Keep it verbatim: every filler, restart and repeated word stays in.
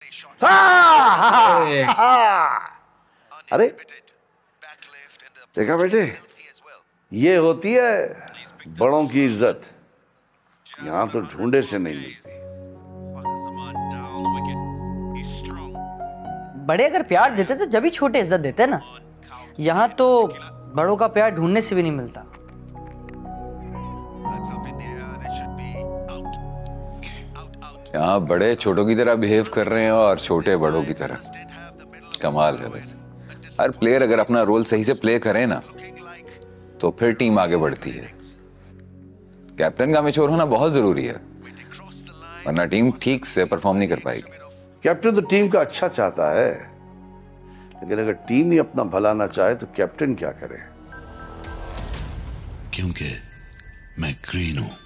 अरे देखा बेटे, ये होती है बड़ों की इज्जत, यहां तो ढूंढे से नहीं मिलती। बड़े अगर प्यार देते तो जब ही छोटे इज्जत देते ना, यहाँ तो बड़ों का प्यार ढूंढने से भी नहीं मिलता। यहाँ बड़े छोटों की तरह बिहेव कर रहे हैं और छोटे बड़ों की तरह। कमाल है वैसे। हर प्लेयर अगर अपना रोल सही से प्ले करे ना तो फिर टीम आगे बढ़ती है। कैप्टन का मैच्योर होना बहुत जरूरी है, वरना टीम ठीक से परफॉर्म नहीं कर पाएगी। कैप्टन तो टीम का अच्छा चाहता है, लेकिन अगर टीम ही अपना भला ना चाहे तो कैप्टन क्या करे? क्योंकि मैं ग्रीन हूं।